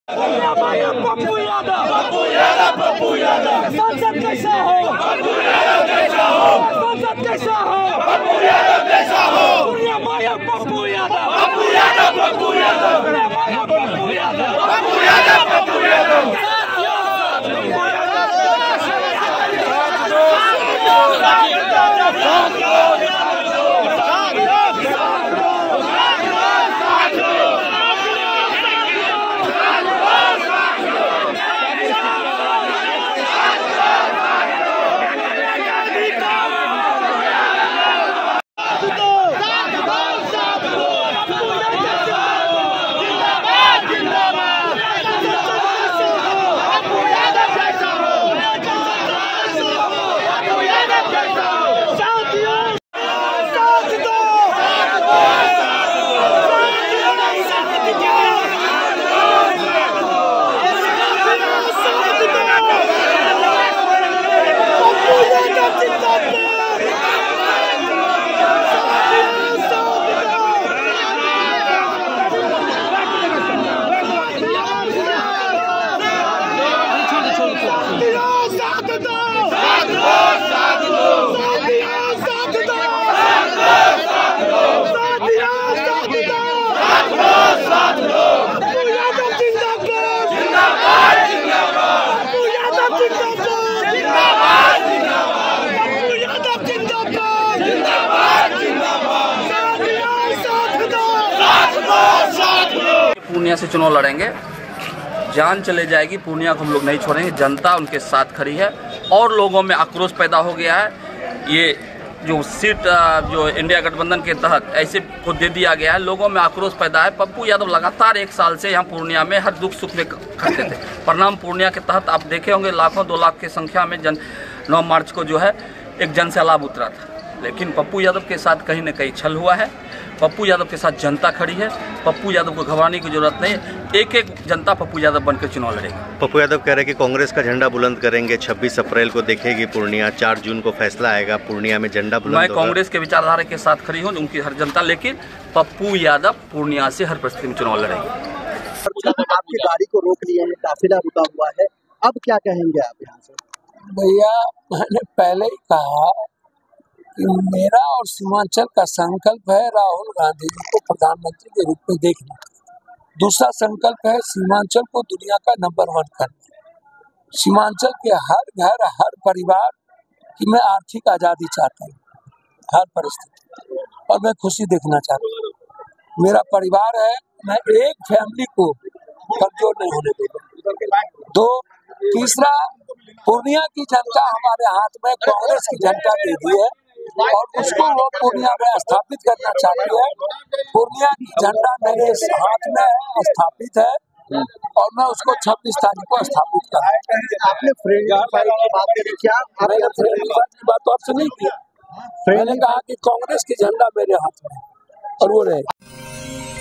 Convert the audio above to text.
पप्पू यादव सांसद कैसा हो? सांसद कैसा हो? पूर्णिया माया पप्पू यादव पूर्णिया से चुनाव लड़ेंगे, जान चले जाएगी, पूर्णिया को हम लोग नहीं छोड़ेंगे। जनता उनके साथ खड़ी है और लोगों में आक्रोश पैदा हो गया है। ये जो सीट जो इंडिया गठबंधन के तहत ऐसे को दे दिया गया है, लोगों में आक्रोश पैदा है। पप्पू यादव लगातार 1 साल से यहाँ पूर्णिया में हर दुख सुख में खड़े थे। परिणाम पूर्णिया के तहत आप देखे होंगे लाखों 2 लाख की संख्या में 9 मार्च को जो है एक जनसैलाब उतरा था। लेकिन पप्पू यादव के साथ कहीं न कहीं छल हुआ है। पप्पू यादव के साथ जनता खड़ी है। पप्पू यादव को घबराने की जरूरत नहीं है। एक जनता पप्पू यादव बनकर चुनाव लड़ेगी। पप्पू यादव कह रहे हैं कि कांग्रेस का झंडा बुलंद करेंगे। 26 अप्रैल को देखेगी पूर्णिया, 4 जून को फैसला आएगा, पूर्णिया में झंडा बुलंद होगा। मैं कांग्रेस के विचारधारा के साथ खड़ी हूँ, उनकी हर जनता, लेकिन पप्पू यादव पूर्णिया से हर परिस्थिति में चुनाव लड़ेंगे। आपकी गाड़ी को रोक लिया है, काफिला रुका हुआ है, अब क्या कहेंगे आप यहाँ से? भैया, मैंने पहले ही कहा कि मेरा और सीमांचल का संकल्प है राहुल गांधी जी को प्रधानमंत्री के रूप में देखना। दूसरा संकल्प है सीमांचल को दुनिया का नंबर 1 करना। सीमांचल के हर घर, हर परिवार की मैं आर्थिक आज़ादी चाहता हूँ, हर परिस्थिति, और मैं खुशी देखना चाहता हूँ। मेरा परिवार है, मैं एक फैमिली को कमजोर नहीं होने दूंगा। 2, तीसरा, पूर्णिया की जनता हमारे हाथ में कांग्रेस की जनता दे दी है और उसको वो पूर्णिया में स्थापित करना चाहती है। पूर्णिया की झंडा मेरे हाथ में स्थापित है और मैं उसको 26 तारीख को स्थापित करूँगा। आपने फ्रेंडली फाइट की बात करी, क्या मैंने फ्रेंडली फाइट की बात तो आपसे नहीं की। मैंने कहा कि कांग्रेस की झंडा मेरे हाथ में और वो रहे।